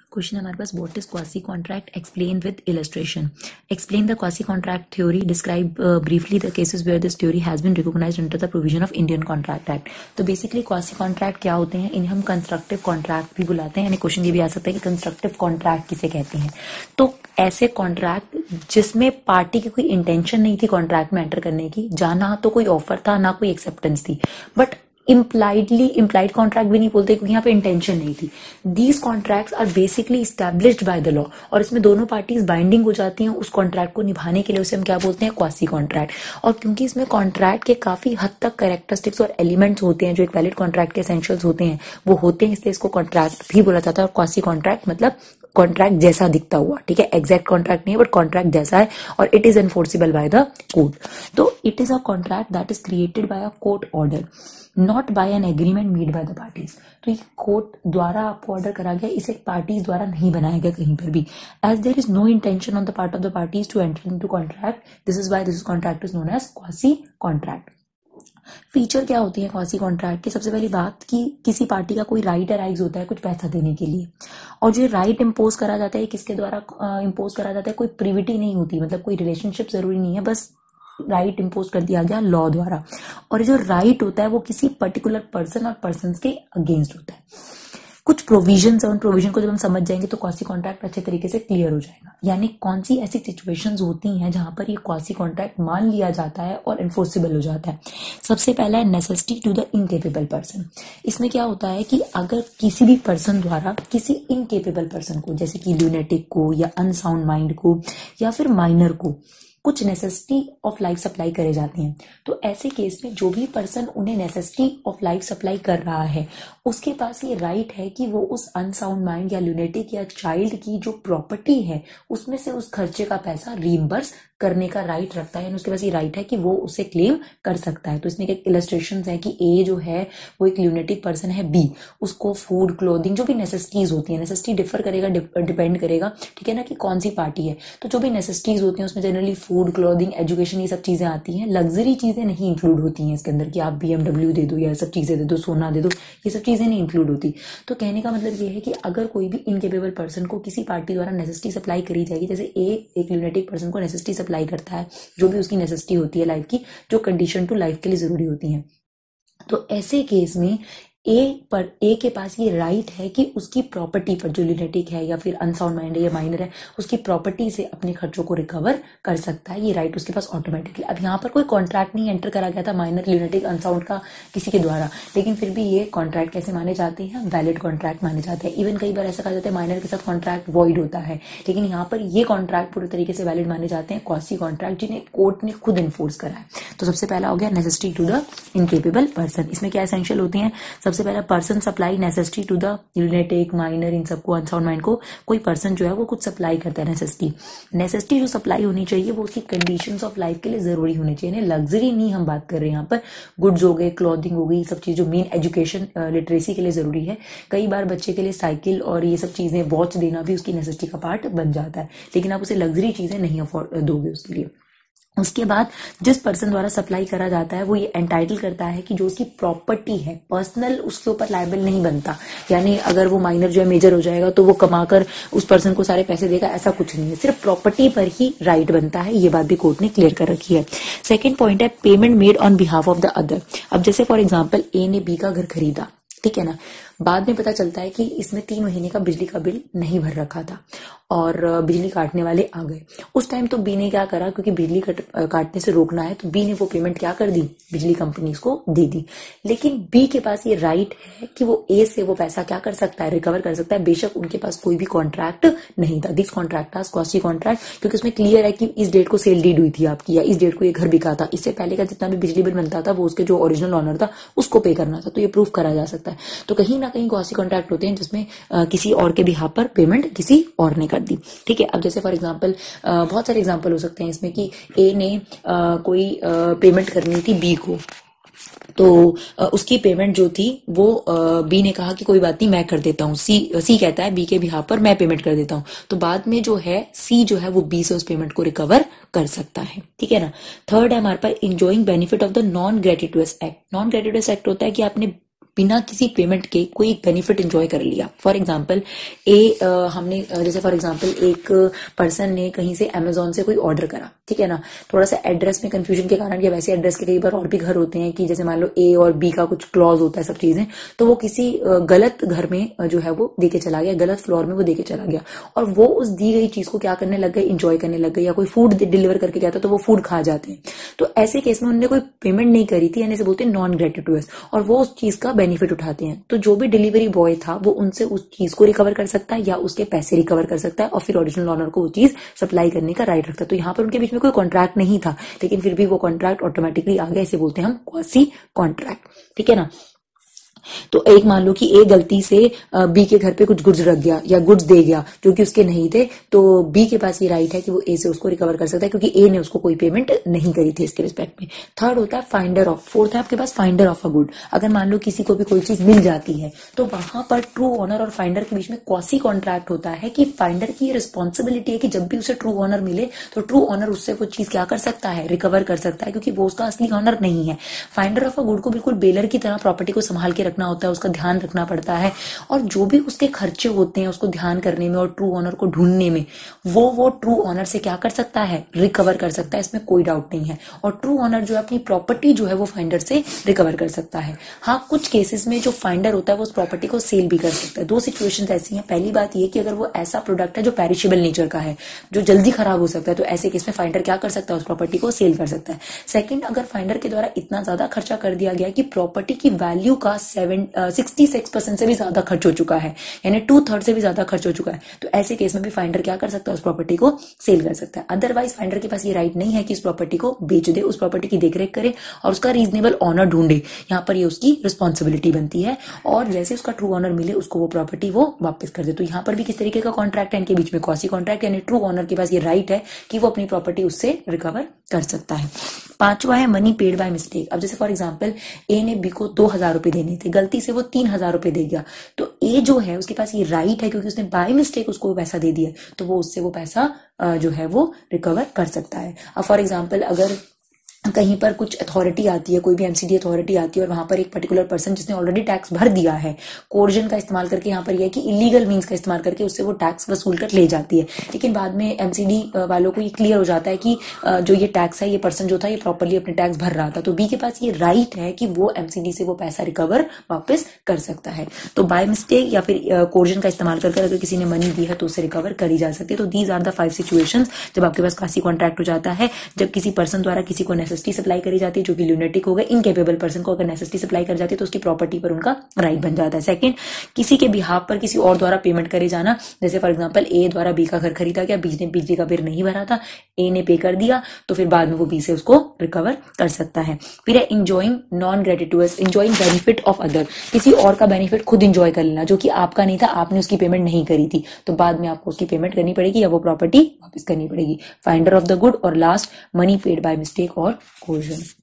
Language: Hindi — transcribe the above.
क्वेश्चन हमारे पास, what is quasi contract, explain with illustration. Explain the quasi contract theory, describe briefly the cases where this theory has been recognised under the provision of Indian contract act. तो बेसिकली क्वासी कॉन्ट्रैक्ट क्या होते हैं, इन्हें हम कंस्ट्रक्टिव कॉन्ट्रैक्ट भी बुलाते हैं। यानी क्वेश्चन ये भी आ सकता है कि कंस्ट्रक्टिव कॉन्ट्रैक्ट किसे कहते हैं। तो ऐसे कॉन्ट्रैक्ट जिसमें पार्टी की कोई इंटेंशन नहीं थी कॉन्ट्रैक्ट में एंटर करने की, ना तो कोई ऑफर था ना कोई एक्सेप्टेंस थी, बट इम्प्लाइड कॉन्ट्रैक्ट भी नहीं बोलते क्योंकि यहाँ पे इंटेंशन नहीं थी। These contracts are basically established by the law, और इसमें दोनों पार्टीज बाइंडिंग हो जाती हैं उस कॉन्ट्रैक्ट को निभाने के लिए। उसे हम क्या बोलते हैं, क्वासी कॉन्ट्रैक्ट। और क्योंकि इसमें कॉन्ट्रैक्ट के काफी हद तक कैरेक्टरिस्टिक्स और एलिमेंट्स होते हैं जो एक वैलिड कॉन्ट्रैक्ट के एसेंशियल्स होते हैं, वो होते हैं, इसलिए इसको कॉन्ट्रैक्ट भी बोला जाता है। और क्वासी कॉन्ट्रैक्ट मतलब कॉन्ट्रैक्ट जैसा दिखता हुआ, ठीक है, एग्जैक्ट कॉन्ट्रैक्ट नहीं है बट कॉन्ट्रैक्ट जैसा है, और it is enforceable by the court. तो it is a contract that is created by a court order, not by an agreement made by the parties. तो ये कोर्ट द्वारा आपको ऑर्डर करा गया, इसे पार्टीज द्वारा नहीं बनाया गया कहीं पर भी। As there is no intention on the part of the parties to enter into contract, this is why this contract is known as quasi contract. Feature क्या होती है क्वासी कॉन्ट्रैक्ट की? सबसे पहली बात कि किसी पार्टी का कोई राइट अराइज होता है कुछ पैसा देने के लिए, और जो राइट इम्पोज करा जाता है किसके द्वारा इम्पोज करा जाता है, कोई प्रिविटी नहीं होती, मतलब कोई रिलेशनशिप जरूरी नहीं है, बस राइट इम्पोज कर दिया गया लॉ द्वारा। और जो राइट होता है वो किसी पर्टिकुलर पर्सन और पर्सन के अगेंस्ट होता है। कुछ प्रोविजन है, उन प्रोविजन को जब हम समझ जाएंगे तो क्वासी कॉन्ट्रैक्ट अच्छे तरीके से क्लियर हो जाएगा। यानी कौन सी ऐसी सिचुएशंस होती हैं जहां पर ये क्वासी कॉन्ट्रैक्ट मान लिया जाता है और एनफोर्सेबल हो जाता है। सबसे पहला है necessity to the incapable person. इसमें क्या होता है कि अगर किसी भी पर्सन द्वारा किसी इनकेपेबल पर्सन को, जैसे कि ल्यूनेटिक को या अनसाउंड माइंड को या फिर माइनर को, कुछ नेसेसिटी ऑफ लाइफ सप्लाई करे जाती हैं, तो ऐसे केस में जो भी पर्सन उन्हें नेसेसिटी ऑफ लाइफ सप्लाई कर रहा है उसके पास ये राइट है कि वो उस अनसाउंड माइंड या ल्यूनेटिक या चाइल्ड की जो प्रॉपर्टी है उसमें से उस खर्चे का पैसा रीइंबर्स करने का राइट रखता है। उसके पास ये राइट है कि वो उसे क्लेम कर सकता है। तो इसमें एक इलस्ट्रेशन है कि ए जो है वो एक ल्यूनेटिक पर्सन है, बी उसको फूड, क्लोथिंग, जो भी नेसेसिटीज होती है, नेसेसिटी डिफर करेगा, डिपेंड करेगा, ठीक है ना, कि कौन सी पार्टी है। तो जो भी नेसेसिटीज होती हैं उसमें जनरली फूड, क्लोथिंग, एजुकेशन, ये सब चीजें आती हैं। लग्जरी चीजें नहीं इंक्लूड होती हैं इसके अंदर कि आप BMW दे दो या सब चीजें दे दो, सोना दे दो, ये सब चीजें नहीं इंक्लूड होती। तो कहने का मतलब ये है कि अगर कोई भी इनकेपेबल पर्सन को किसी पार्टी द्वारा नेसेसिटी सप्लाई करी जाएगी, जैसे एक ल्यूनेटिक पर्सन को नेसेसिटी सप्लाई करता है, जो भी उसकी नेसेसिटी होती है लाइफ की, जो कंडीशन टू लाइफ के लिए जरूरी होती है, तो ऐसे केस में ए के पास ये राइट है कि उसकी प्रॉपर्टी पर, जो ल्यूनेटिक है या फिर अनसाउंड माइंड है या माइनर है, उसकी प्रॉपर्टी से अपने खर्चों को रिकवर कर सकता है। ये राइट उसके पास ऑटोमेटिकली। अब यहाँ पर कोई कॉन्ट्रैक्ट नहीं एंटर करा गया था माइनर, ल्यूनेटिक, अनसाउंड का किसी के द्वारा, लेकिन फिर भी ये कॉन्ट्रैक्ट कैसे माने जाते हैं, वैलिड कॉन्ट्रैक्ट माने जाते हैं। इवन कई बार ऐसा कहा जाता है माइनर के साथ कॉन्ट्रैक्ट वॉइड होता है, लेकिन यहाँ पर ये कॉन्ट्रैक्ट पूरे तरीके से वैलिड माने जाते हैं, क्वासी कॉन्ट्रैक्ट, जिन्हें कोर्ट ने खुद इन्फोर्स करा है। तो सबसे पहला हो गया necessity to the incapable person. इसमें क्या एसेंशियल होती है? सबसे पहला person supply necessity to the lunatic, minor, इन सबको, अनसाउंड माइंड को कोई पर्सन जो है वो कुछ सप्लाई करता है नेसेसिटी जो सप्लाई होनी चाहिए वो उसकी कंडीशंस ऑफ लाइफ के लिए जरूरी होनी चाहिए। लग्जरी नहीं हम बात कर रहे हैं यहाँ पर, गुड्स हो गए, क्लॉथिंग हो गई, सब चीज जो मेन एजुकेशन, लिटरेसी के लिए जरूरी है। कई बार बच्चे के लिए साइकिल और ये सब चीजें, वॉच देना भी उसकी नेसेसिटी का पार्ट बन जाता है, लेकिन आप उसे लग्जरी चीजें नहीं अफोर्ड दोगे उसके लिए। उसके बाद जिस पर्सन द्वारा सप्लाई करा जाता है वो ये एंटाइटल करता है कि जो उसकी प्रॉपर्टी है, पर्सनल, उसके ऊपर लायबल नहीं बनता। यानी अगर वो माइनर जो है मेजर हो जाएगा तो वो कमाकर उस पर्सन को सारे पैसे देगा, ऐसा कुछ नहीं है, सिर्फ प्रॉपर्टी पर ही राइट बनता है। ये बात भी कोर्ट ने क्लियर कर रखी है। सेकेंड पॉइंट है payment made on behalf of the other. अब जैसे फॉर एग्जाम्पल ए ने बी का घर खरीदा, ठीक है ना, बाद में पता चलता है कि इसमें 3 महीने का बिजली का बिल नहीं भर रखा था और बिजली काटने वाले आ गए। उस टाइम तो बी ने क्या करा, क्योंकि बिजली काटने से रोकना है, तो बी ने वो पेमेंट क्या कर दी, बिजली कंपनी को दे दी। लेकिन बी के पास ये राइट है कि वो ए से वो पैसा क्या कर सकता है, रिकवर कर सकता है, बेशक उनके पास कोई भी कॉन्ट्रैक्ट नहीं था। दिस कॉन्ट्रैक्ट था क्वासी कॉन्ट्रैक्ट, क्योंकि उसमें क्लियर है कि इस डेट को सेल डीड हुई थी आपकी, या इस डेट को ये घर बिका था, इससे पहले का जितना भी बिजली बिल बनता था वो उसके जो ओरिजिनल ऑनर था उसको पे करना था, तो ये प्रूफ करा जा सकता है। तो कहीं ना कहीं क्वासी कॉन्ट्रैक्ट होते हैं जिसमें किसी और के बिहाफ पर पेमेंट किसी और ने कर दी, ठीक है। अब जैसे फॉर एग्जांपल बहुत सारे एग्जांपल हो सकते हैं इसमें कि ए ने कोई पेमेंट करनी थी बी को, तो उसकी पेमेंट जो थी वो बी ने कहा कि कोई बात नहीं मैं कर देता हूँ, सी कहता है बी के बिहाफ पर मैं पेमेंट कर देता हूँ, तो बाद में जो है सी जो है वो बी से उस पेमेंट को रिकवर कर सकता है, ठीक है ना। थर्ड है हमारे पास enjoying benefit of the non gratuitous act. Non gratuitous act होता है कि आपने बिना किसी पेमेंट के कोई एक बेनिफिट एंजॉय कर लिया। फॉर एग्जाम्पल हमने जैसे फॉर एग्जाम्पल एक पर्सन ने कहीं से अमेजोन से कोई ऑर्डर करा, ठीक है ना, थोड़ा सा एड्रेस में कंफ्यूजन के कारण, या वैसे एड्रेस के कई बार और भी घर होते हैं कि जैसे मान लो ए और बी का कुछ क्लॉज होता है, सब चीजें, तो वो किसी गलत घर में जो है वो देके चला गया, गलत फ्लोर में वो देके चला गया, और वो उस दी गई चीज को क्या करने लग गए, इंजॉय करने लग गए, या कोई फूड डिलीवर करके जाता तो वो फूड खा जाते हैं। तो ऐसे केस में उन्होंने कोई पेमेंट नहीं करी थी, यानी से बोलते हैं नॉन ग्रेटिट्यूअस, और वो उस चीज का बेनिफिट उठाते हैं। तो जो भी डिलीवरी बॉय था वो उनसे उस चीज को रिकवर कर सकता है या उसके पैसे रिकवर कर सकता है, और फिर ओरिजिनल ऑनर को वो चीज सप्लाई करने का राइट रखता है। तो यहाँ पर उनके बीच में कोई कॉन्ट्रैक्ट नहीं था, लेकिन फिर भी वो कॉन्ट्रैक्ट ऑटोमेटिकली आ गया, इसे बोलते हैं हम क्वासी कॉन्ट्रैक्ट, ठीक है ना। तो एक मान लो कि ए गलती से बी के घर पे कुछ गुड्स रख गया या गुड्स दे गया जो कि उसके नहीं थे, तो बी के पास ये राइट है कि वो ए से उसको रिकवर कर सकता है, क्योंकि ए ने उसको कोई पेमेंट नहीं करी थी इसके रिस्पेक्ट में। थर्ड होता है फाइंडर ऑफ, फोर्थ है आपके पास फाइंडर ऑफ अ गुड। अगर मान लो किसी को भी कोई चीज मिल जाती है तो वहां पर ट्रू ऑनर और फाइंडर के बीच में क्वासी कॉन्ट्रैक्ट होता है कि फाइंडर की रिस्पॉन्सिबिलिटी है कि जब भी उसे ट्रू ऑनर मिले तो ट्रू ऑनर उससे वो चीज क्या कर सकता है, रिकवर कर सकता है, क्योंकि वो उसका असली ऑनर नहीं है। फाइंडर ऑफ अ गुड को बिल्कुल बेलर की तरह प्रॉपर्टी को संभाल के रखना होता है, उसका ध्यान रखना पड़ता है, और जो भी उसके खर्चे होते हैं उसको ध्यान करने में और ट्रू ऑनर को ढूंढने में वो ट्रू ऑनर से क्या कर सकता है, रिकवर कर सकता है, इसमें कोई डाउट नहीं है। और ट्रू ऑनर जो है अपनी प्रॉपर्टी जो है वो फाइंडर से रिकवर कर सकता है। हाँ, कुछ केसेस में जो फाइंडर होता है वो उस प्रॉपर्टी को सेल भी कर सकता है। दो सिचुएशंस ऐसी हैं। पहली बात ये कि अगर वो ऐसा प्रोडक्ट है जो पेरिशेबल नेचर का है, जो जल्दी खराब हो सकता है, तो ऐसे केस में फाइंडर क्या कर सकता है, उस प्रॉपर्टी को सेल कर सकता है। सेकंड, अगर फाइंडर के द्वारा इतना ज्यादा खर्चा कर दिया गया कि प्रॉपर्टी की वैल्यू का 66% से भी ज्यादा खर्च हो चुका है, यानी 2/3 से भी ज्यादा खर्च हो चुका है, तो ऐसे केस में भी फाइंडर क्या कर सकता है, उस प्रॉपर्टी को सेल कर सकता है। अदरवाइज फाइंडर के पास ये राइट नहीं है कि उस प्रॉपर्टी को बेच दे, उस प्रॉपर्टी की देखरेख करे और उसका रीजनेबल ऑनर ढूंढे। यहाँ पर ये उसकी रिस्पॉन्सिबिलिटी बनती है, और जैसे उसका ट्रू ऑनर मिले उसको वो प्रॉपर्टी वो वापस कर दे। तो यहाँ पर भी किस तरीके का कॉन्ट्रैक्ट है इनके बीच में, क्वासी कॉन्ट्रैक्ट, यानी ट्रू ऑनर के पास ये राइट है कि वो अपनी प्रॉपर्टी उससे रिकवर कर सकता है। पांचवा है मनी पेड बाय मिस्टेक। अब जैसे फॉर एग्जांपल ए ने बी को 2,000 रुपए देने थे, गलती से वो 3,000 रुपए दे गया, तो ए जो है उसके पास ये राइट है, क्योंकि उसने बाय मिस्टेक उसको पैसा दे दिया, तो वो उससे वो पैसा जो है वो रिकवर कर सकता है। अब फॉर एग्जाम्पल अगर कहीं पर कुछ अथॉरिटी आती है, कोई भी एमसीडी अथॉरिटी आती है, और वहां पर एक पर्टिकुलर पर्सन जिसने ऑलरेडी टैक्स भर दिया है, कोर्जन का इस्तेमाल करके, यहाँ पर यह है कि इलीगल मीन्स का इस्तेमाल करके उससे वो टैक्स वसूल कर ले जाती है, लेकिन बाद में एमसीडी वालों को ये क्लियर हो जाता है कि जो ये टैक्स है, ये पर्सन जो था ये प्रॉपरली अपने टैक्स भर रहा था, तो बी के पास ये राइट है कि वो एमसीडी से वो पैसा रिकवर वापस कर सकता है। तो बाय मिस्टेक या फिर कोर्जन का इस्तेमाल कर अगर किसी ने मनी दी है तो उसे रिकवर करी जा सकती है। तो दीज आर द 5 सिचुएशंस जब आपके पास क्वासी कॉन्ट्रैक्ट हो जाता है, जब किसी पर्सन द्वारा किसी को नेसेसिटी सप्लाई करी जाती है जो कि ल्यूनेटिक हो गए, इनकेपेबल पर्सन को अगर नेसेसिटी सप्लाई कर जाती है तो उसकी प्रॉपर्टी पर उनका राइट बन जाता है। सेकंड, किसी के बिहाफ पर किसी और द्वारा पेमेंट करे जाना, जैसे फॉर एग्जांपल ए द्वारा बी का घर खरीदा गया, बी ने बिजली का बिल नहीं भरा था, ए ने पे कर दिया, तो फिर बाद में वो बी से उसको रिकवर कर सकता है। फिर है enjoying non gratuitous, enjoying benefit of other, किसी और का बेनिफिट खुद इंजॉय कर लेना जो कि आपका नहीं था, आपने उसकी पेमेंट नहीं करी थी, तो बाद में आपको उसकी पेमेंट करनी पड़ेगी या वो प्रॉपर्टी वापस करनी पड़ेगी। फाइंडर ऑफ द गुड, और lost money paid by mistake और कोर्जन।